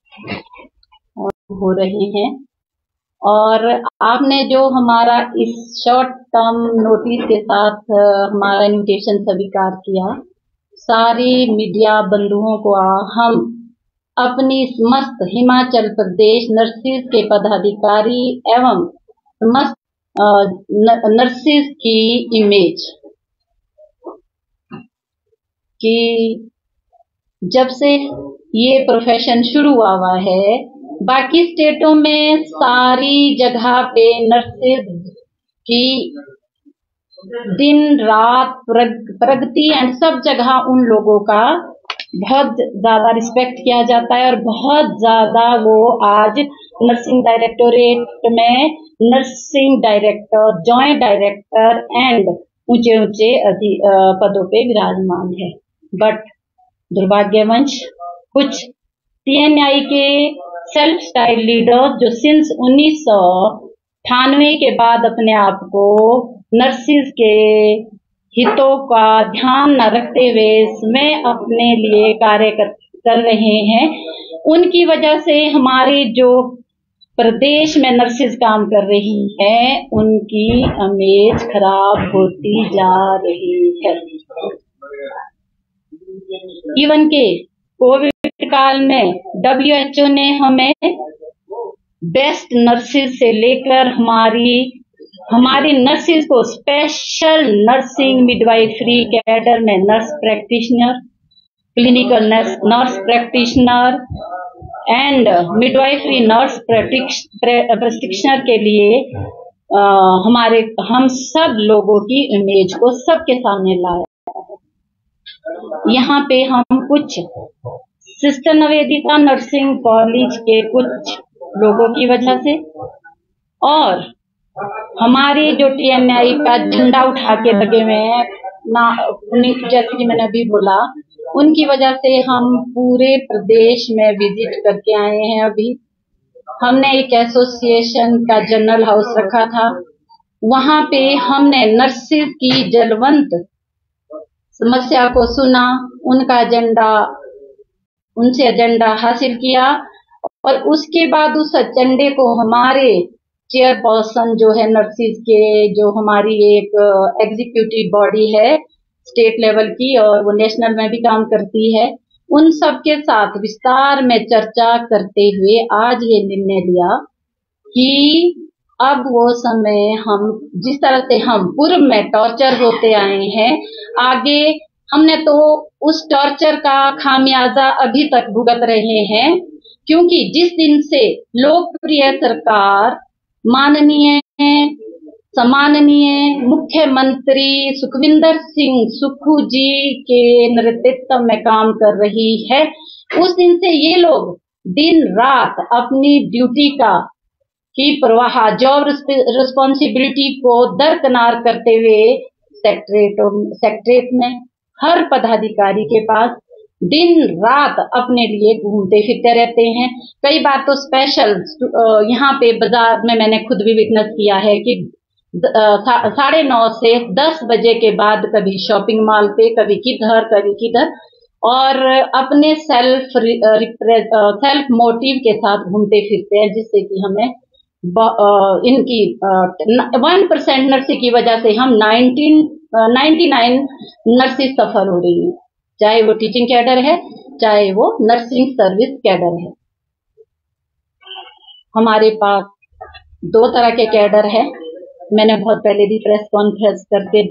हो रहे हैं। और आपने जो हमारा इस शॉर्ट टर्म नोटिस के साथ हमारा इन्विटेशन स्वीकार किया, सारी मीडिया बंधुओं को हम अपनी समस्त हिमाचल प्रदेश नर्सिस के पदाधिकारी एवं समस्त नर्सिस की इमेज कि जब से ये प्रोफेशन शुरू हुआ है, बाकी स्टेटों में सारी जगह पे नर्सिस की दिन रात प्रगति एंड सब जगह उन लोगों का बहुत ज्यादा रिस्पेक्ट किया जाता है और बहुत ज्यादा वो आज नर्सिंग डायरेक्टोरेट में nursing director, joint director and ऊंचे ऊंचे पदों पे विराजमान है। बट दुर्भाग्यवश कुछ TNI के सेल्फ स्टाइल लीडर जो सिंस 1998 के बाद अपने आप को नर्सिस के हितों का ध्यान न रखते हुए इसमें अपने लिए कार्य कर रहे हैं, उनकी वजह से हमारे जो प्रदेश में नर्सिस काम कर रही है उनकी इमेज खराब होती जा रही है। इवन के कोविड काल में WHO ने हमें बेस्ट नर्सिस से लेकर हमारी नर्सिस को स्पेशल नर्सिंग मिडवाइफरी कैडर में nurse practitioner, clinical nurse practitioner and midwifery nurse practitioner के लिए हम सब लोगों की इमेज को सबके सामने लाया। यहाँ पे हम कुछ सिस्टर निवेदिता नर्सिंग कॉलेज के कुछ लोगों की वजह से और हमारी जो TNI का झंडा उठा के लगे हुए हैं ना, जैसे कि मैंने अभी बोला, उनकी वजह से हम पूरे प्रदेश में विजिट करके आए हैं। अभी हमने एक एसोसिएशन का जनरल हाउस रखा था, वहां पे हमने नर्सिस की जलवंत समस्या को सुना, उनसे एजेंडा हासिल किया और उसके बाद उस एजेंडे को हमारे चेयरपर्सन जो है नर्सिस के, जो हमारी एक एग्जीक्यूटिव बॉडी है स्टेट लेवल की और वो नेशनल में भी काम करती है, उन सब के साथ विस्तार में चर्चा करते हुए आज ये निर्णय लिया कि अब वो समय हम जिस तरह से हम पूर्व में टॉर्चर होते आए हैं, आगे हमने तो उस टॉर्चर का खामियाजा अभी तक भुगत रहे हैं, क्योंकि जिस दिन से लोकप्रिय सरकार माननीय सम्माननीय मुख्यमंत्री सुखविंदर सिंह सुक्खू जी के नेतृत्व में काम कर रही है, उस दिन से ये लोग दिन रात अपनी ड्यूटी की प्रवाह, जॉब रिस्पॉन्सिबिलिटी को दरकिनार करते हुए सेक्रेटरीट में हर पदाधिकारी के पास दिन रात अपने लिए घूमते फिरते रहते हैं। कई बार तो स्पेशल यहाँ पे बाजार में मैंने खुद भी विटनेस किया है कि 9:30 से 10 बजे के बाद कभी शॉपिंग मॉल पे, कभी किधर और अपने सेल्फ मोटिव के साथ घूमते फिरते हैं, जिससे कि हमें इनकी 1% नर्सिंग की वजह से हम 99 नर्सिस सफर हो रही है, चाहे वो टीचिंग कैडर है, चाहे वो नर्सिंग सर्विस कैडर है। हमारे पास 2 तरह के कैडर है। मैंने बहुत पहले भी प्रेस कॉन्फ्रेंस करके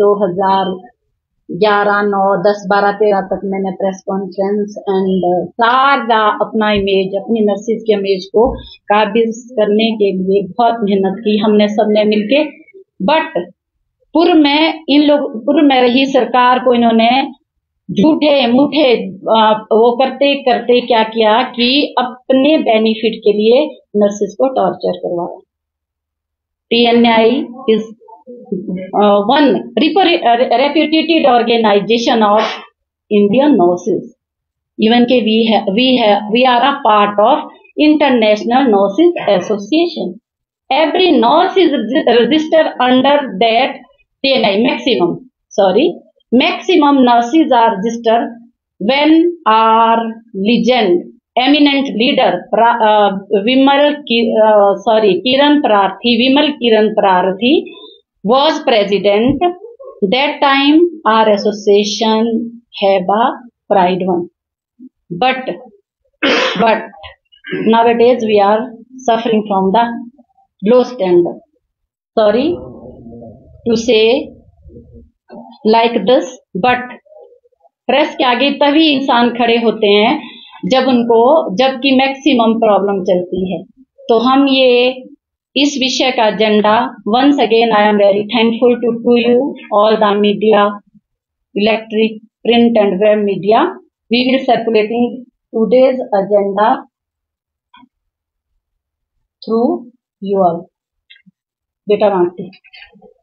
2011, 9, 10, 12, 13 तक मैंने प्रेस कॉन्फ्रेंस एंड सारा अपना इमेज, अपनी नर्सिस की इमेज को काबिज करने के लिए बहुत मेहनत की हमने सबने मिलके। बट पूर्व में रही सरकार को इन्होंने झूठे मूठे वो करते क्या किया कि अपने बेनिफिट के लिए नर्सिस को टॉर्चर करवाया। TNI is one reputed organization of Indian nurses. Even we are a part of International Nurses Association. Every nurse is registered under that TNI maximum nurses are registered when our legend eminent leader Vimal Kiran Prarthi was president. That time our association have a pride one. But nowadays we are suffering from the low standard. Sorry to say like this, but press के आगे तभी इंसान खड़े होते हैं जबकि maximum problem चलती है। तो हम ये इस विषय का agenda, once again I am very thankful to you all the media, electric, print and web media. We will circulating today's agenda through you all. बेटा मानती